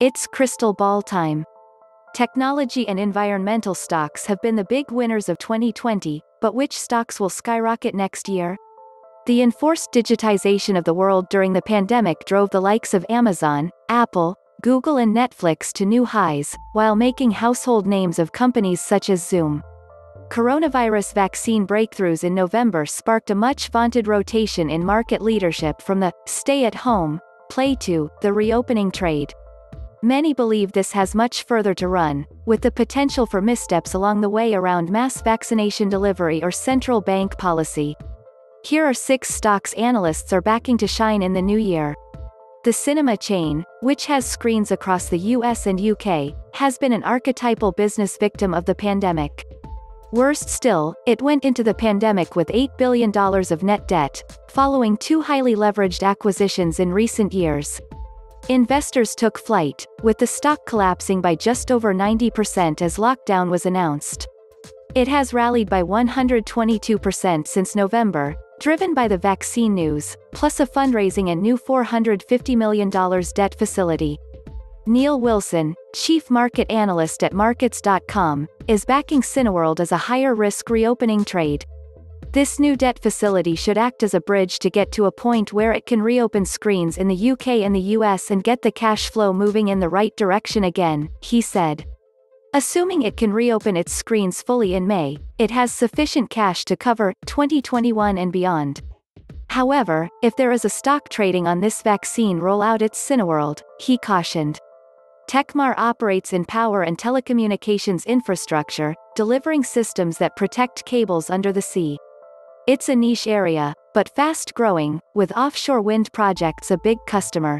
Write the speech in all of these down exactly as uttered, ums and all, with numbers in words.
It's crystal ball time. Technology and environmental stocks have been the big winners of twenty twenty, but which stocks will skyrocket next year? The enforced digitization of the world during the pandemic drove the likes of Amazon, Apple, Google and Netflix to new highs, while making household names of companies such as Zoom. Coronavirus vaccine breakthroughs in November sparked a much-vaunted rotation in market leadership from the stay-at-home play to the reopening trade. Many believe this has much further to run, with the potential for missteps along the way around mass vaccination delivery or central bank policy. Here are six stocks analysts are backing to shine in the new year. The cinema chain, which has screens across the U S and U K, has been an archetypal business victim of the pandemic. Worst still, it went into the pandemic with eight billion dollars of net debt, following two highly leveraged acquisitions in recent years. Investors took flight, with the stock collapsing by just over ninety percent as lockdown was announced. It has rallied by one hundred twenty-two percent since November, driven by the vaccine news, plus a fundraising and new four hundred fifty million dollars debt facility. Neil Wilson, chief market analyst at markets dot com, is backing Cineworld as a higher-risk reopening trade. This new debt facility should act as a bridge to get to a point where it can reopen screens in the U K and the U S and get the cash flow moving in the right direction again, he said. Assuming it can reopen its screens fully in May, it has sufficient cash to cover twenty twenty-one and beyond. However, if there is a stock trading on this vaccine rollout, it's Cineworld, he cautioned. Tecmar operates in power and telecommunications infrastructure, delivering systems that protect cables under the sea. It's a niche area, but fast-growing, with offshore wind projects a big customer.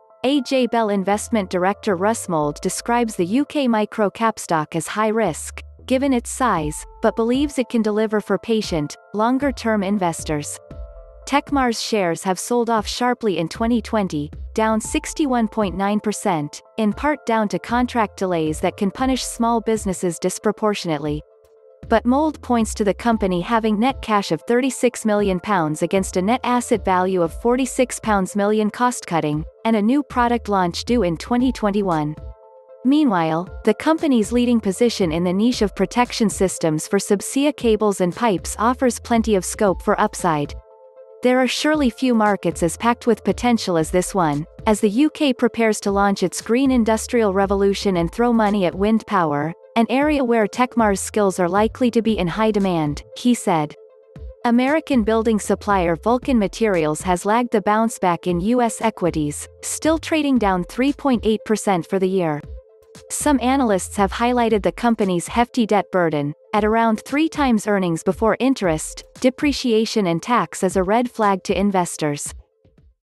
A J Bell investment director Russ Mould describes the U K micro-cap stock as high-risk, given its size, but believes it can deliver for patient, longer-term investors. Tecmar's shares have sold off sharply in twenty twenty, down sixty-one point nine percent, in part down to contract delays that can punish small businesses disproportionately. But Mould points to the company having net cash of thirty-six million pounds against a net asset value of forty-six million pounds cost-cutting, and a new product launch due in twenty twenty-one. Meanwhile, the company's leading position in the niche of protection systems for subsea cables and pipes offers plenty of scope for upside. There are surely few markets as packed with potential as this one, as the U K prepares to launch its green industrial revolution and throw money at wind power, an area where Tecmar's skills are likely to be in high demand, he said. American building supplier Vulcan Materials has lagged the bounce back in U S equities, still trading down three point eight percent for the year. Some analysts have highlighted the company's hefty debt burden, at around three times earnings before interest, depreciation and tax, as a red flag to investors.